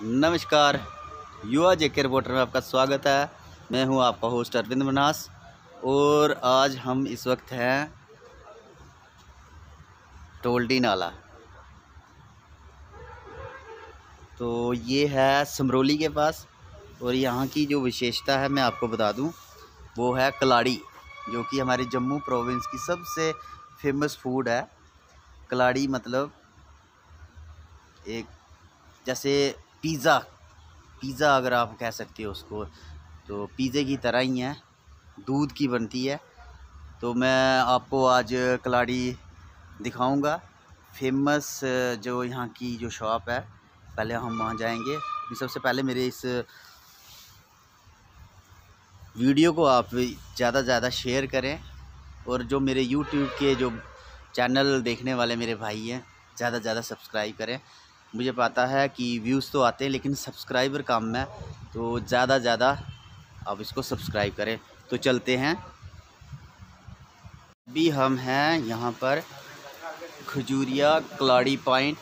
नमस्कार, युवा जेके रिपोर्टर में आपका स्वागत है। मैं हूं आपका होस्ट अरविंद मनास और आज हम इस वक्त हैं टोल्डी नाला। तो ये है समरोली के पास और यहाँ की जो विशेषता है मैं आपको बता दूं, वो है कलाड़ी, जो कि हमारे जम्मू प्रोविंस की सबसे फेमस फूड है। कलाड़ी मतलब एक जैसे पिज़्ज़ा अगर आप कह सकते हो उसको, तो पिज़्ज़े की तरह ही है, दूध की बनती है। तो मैं आपको आज कलाड़ी दिखाऊंगा, फेमस जो यहाँ की जो शॉप है। पहले हम वहाँ जाएंगे। सबसे पहले मेरे इस वीडियो को आप ज़्यादा से ज़्यादा शेयर करें और जो मेरे YouTube के जो चैनल देखने वाले मेरे भाई हैं, ज़्यादा से ज़्यादा सब्सक्राइब करें। मुझे पता है कि व्यूज़ तो आते हैं लेकिन सब्सक्राइबर कम है, तो ज़्यादा से ज़्यादा आप इसको सब्सक्राइब करें। तो चलते हैं। अभी हम हैं यहाँ पर खजूरिया कलाड़ी पॉइंट,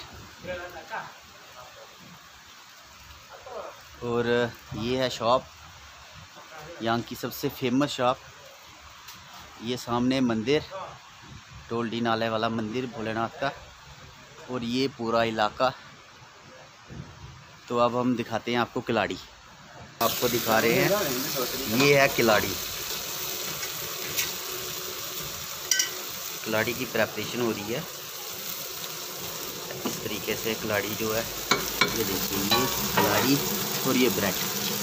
और ये है शॉप, यहाँ की सबसे फेमस शॉप। ये सामने मंदिर, टोल्डी नाले वाला मंदिर भोलेनाथ का, और ये पूरा इलाका। तो अब हम दिखाते हैं आपको कलाड़ी। आपको दिखा रहे हैं, ये है कलाड़ी। कलाड़ी की प्रेपरेशन हो रही है इस तरीके से। कलाड़ी जो है, ये देखिए, ये कलाड़ी और ये ब्रेड।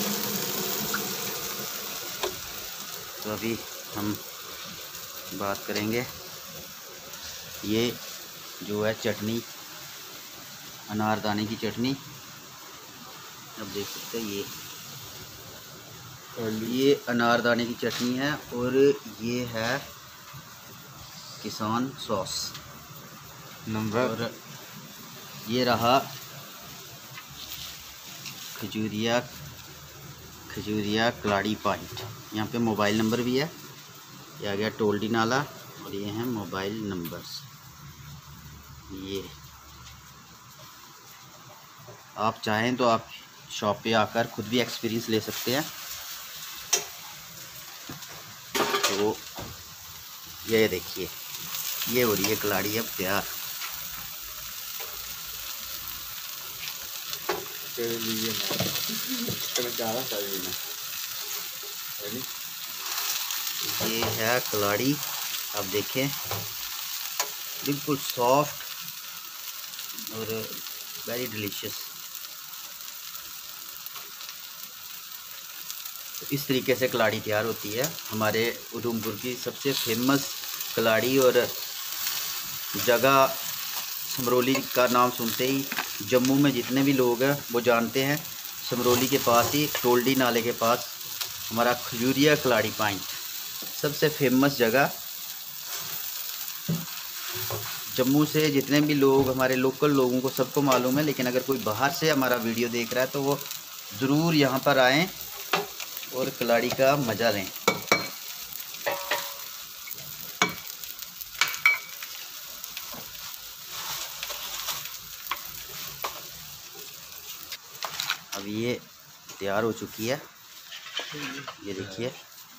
तो अभी हम बात करेंगे। ये जो है चटनी, अनारदाने की चटनी, अब देख सकते हैं। ये अनारदाने की चटनी है, और ये है किसान सॉस नंबर, और ये रहा खजूरिया कलाड़ी पॉइंट। यहाँ पे मोबाइल नंबर भी है। ये आ गया टोल्डी नाला, और ये हैं मोबाइल नंबर्स। ये आप चाहें तो आप शॉप पे आकर खुद भी एक्सपीरियंस ले सकते हैं। तो ये देखिए, ये हो रही है कलाड़ी अब तैयार। ये है कलाड़ी, आप देखें, बिल्कुल सॉफ्ट और वेरी डिलीशियस। तो इस तरीके से कलाड़ी तैयार होती है। हमारे उधमपुर की सबसे फेमस कलाड़ी, और जगह समरोली का नाम सुनते ही जम्मू में जितने भी लोग हैं वो जानते हैं। समरोली के पास ही, टोल्डी नाले के पास, हमारा खजूरिया कलाड़ी पॉइंट, सबसे फेमस जगह। जम्मू से जितने भी लोग, हमारे लोकल लोगों को सबको मालूम है, लेकिन अगर कोई बाहर से हमारा वीडियो देख रहा है तो वो ज़रूर यहाँ पर आएँ और कलाड़ी का मज़ा लें। अब ये तैयार हो चुकी है, ये देखिए,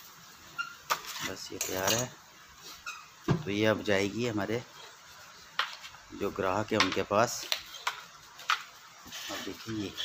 बस ये तैयार है। तो ये अब जाएगी हमारे जो ग्राहक है उनके पास। अब देखिए, ये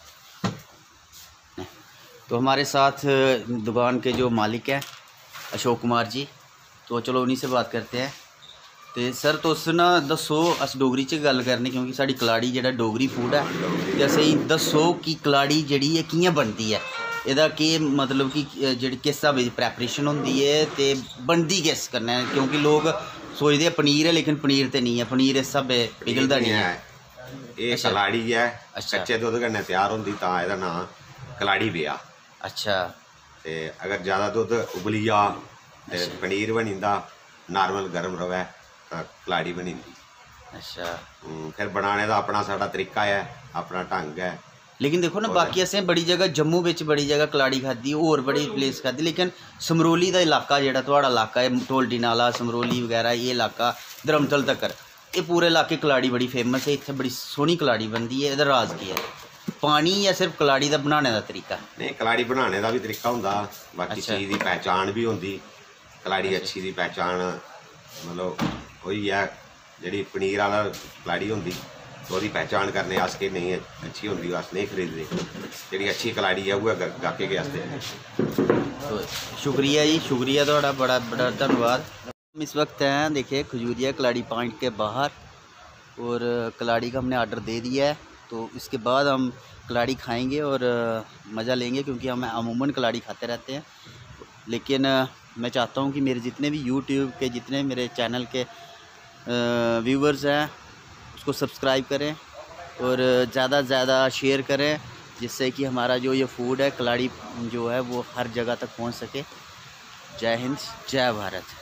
तो हमारे साथ दुकान के जो मालिक हैं अशोक कुमार जी, तो चलो उन्हीं से बात करते हैं। तो सर, तुस ना दसो, अस डोगरी च गल करने, क्योंकि साड़ी कलाड़ी जेह्ड़ा डोगरी फूड है, ते असेंगी दसो कि कलाड़ी जेह्ड़ी है कि'यां बनदी है, एह्दा केह् मतलब कि जेह्ड़ी किस स्हाबै दी प्रैपरेशन होंदी है, ते बनदी किस कन्नै, क्योंकि लोग सोचते हैं पनीर है, लेकिन पनीर ते नहीं है, पनीर इस स्हाबै पिघलदा नहीं है। ये कलाड़ी है, कच्चे दुद्ध कन्नै तैयार होंदी, तां एह्दा नाम कलाड़ी पेआ। अच्छा। ते अगर ज़्यादा दुद्ध उबली जा ते पनीर बनी जंदा, नॉर्मल गर्म रवै तां कलाड़ी बनी जंदी। अच्छा। फिर बनाने दा अपना साढ़ा तरीका है, अपना ढंग है। लेकिन देखो ना, बाकी असें बड़ी जगह, जम्मू बिच बड़ी जगह कलाड़ी खाद्धी, होर बड़ी प्लेस खाद्धी, लेकिन समरोली दा इलाका जेह्ड़ा थुआढ़ा इलाका है, टोल्डी नाला, समरोली वगैरह, ये इलाका धर्मतल तक्कर, ये पूरे इलाके कलाड़ी बड़ी फेमस है। इत्थै बड़ी सोहनी कलाड़ी बनदी है। एह्दा राज की है? पानी या सिर्फ कलाड़ी का बनाने का तरीका? नहीं, कलाड़ी बनाने का भी तरीका होंदा, बाकी अच्छा। चीज़ की पहचान भी होंदी। कलाड़ी अच्छी दी पहचान मतलब वही है जी पनीर वाला कलाड़ी होंदी, तो वही पहचान करने आस के नहीं अच्छी होंदी अस नहीं खरीदते। जी अच्छी कलाड़ी है वो गाके के वास्ते। तो शुक्रिया जी, शुक्रिया थोड़ा बड़ा बड़ा धन्यवाद। हम इस वक्त हैं देखिए खजूरिया कलाड़ी पॉइंट के बाहर, और कलाड़ी का हमने आर्डर दे दिया है। तो इसके बाद हम कलाड़ी खाएंगे और मज़ा लेंगे, क्योंकि हम अमूमन कलाड़ी खाते रहते हैं। लेकिन मैं चाहता हूं कि मेरे जितने भी यूट्यूब के जितने मेरे चैनल के व्यूवर्स हैं उसको सब्सक्राइब करें और ज़्यादा से ज़्यादा शेयर करें, जिससे कि हमारा जो ये फूड है कलाड़ी जो है वो हर जगह तक पहुंच सके। जय हिंद, जय भारत।